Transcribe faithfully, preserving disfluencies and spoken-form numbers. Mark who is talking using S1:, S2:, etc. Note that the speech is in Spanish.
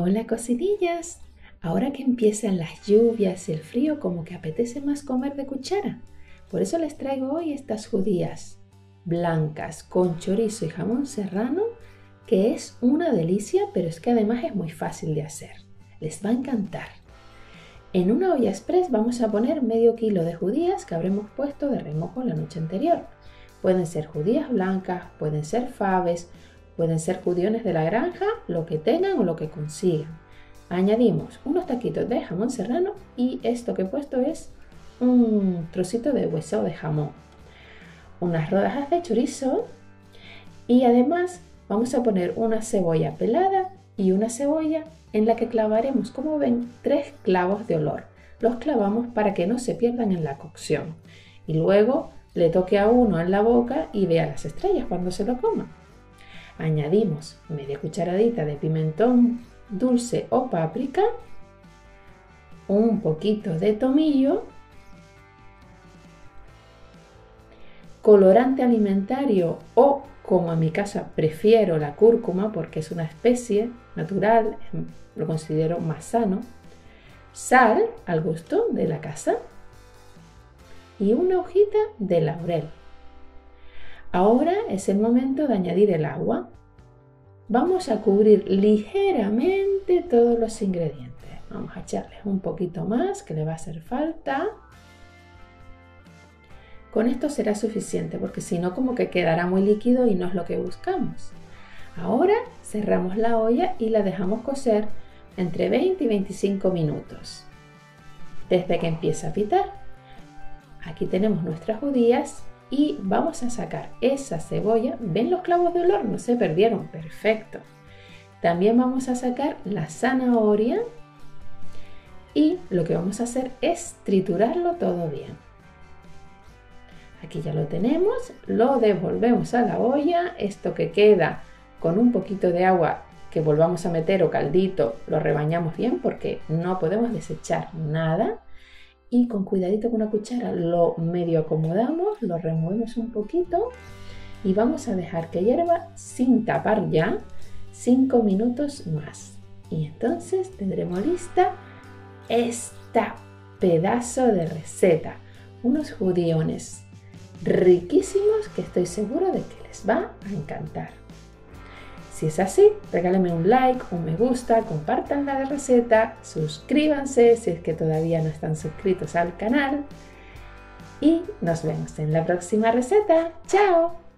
S1: Hola cocinillas, ahora que empiezan las lluvias y el frío como que apetece más comer de cuchara. Por eso les traigo hoy estas judías blancas con chorizo y jamón serrano, que es una delicia, pero es que además es muy fácil de hacer. Les va a encantar. En una olla express vamos a poner medio kilo de judías que habremos puesto de remojo la noche anterior. Pueden ser judías blancas, pueden ser faves, pueden ser judiones de la granja, lo que tengan o lo que consigan. Añadimos unos taquitos de jamón serrano y esto que he puesto es un trocito de hueso de jamón, unas rodajas de chorizo y además vamos a poner una cebolla pelada y una cebolla en la que clavaremos, como ven, tres clavos de olor. Los clavamos para que no se pierdan en la cocción y luego le toque a uno en la boca y vea las estrellas cuando se lo coma. Añadimos media cucharadita de pimentón dulce o páprica, un poquito de tomillo, colorante alimentario o, como en mi casa, prefiero la cúrcuma porque es una especie natural, lo considero más sano, sal al gusto de la casa y una hojita de laurel. Ahora es el momento de añadir el agua. Vamos a cubrir ligeramente todos los ingredientes. Vamos a echarles un poquito más que le va a hacer falta. Con esto será suficiente porque si no como que quedará muy líquido y no es lo que buscamos. Ahora cerramos la olla y la dejamos cocer entre veinte y veinticinco minutos. Desde que empieza a pitar. Aquí tenemos nuestras judías. Y vamos a sacar esa cebolla. ¿Ven los clavos de olor? No se perdieron. Perfecto. También vamos a sacar la zanahoria. Y lo que vamos a hacer es triturarlo todo bien. Aquí ya lo tenemos. Lo devolvemos a la olla. Esto que queda con un poquito de agua que volvamos a meter o caldito, lo rebañamos bien porque no podemos desechar nada. Y con cuidadito con una cuchara lo medio acomodamos, lo removemos un poquito y vamos a dejar que hierva sin tapar ya cinco minutos más. Y entonces tendremos lista esta pedazo de receta, unos judiones riquísimos que estoy seguro de que les va a encantar. Si es así, regálenme un like, un me gusta, compartan la receta, suscríbanse si es que todavía no están suscritos al canal y nos vemos en la próxima receta. ¡Chao!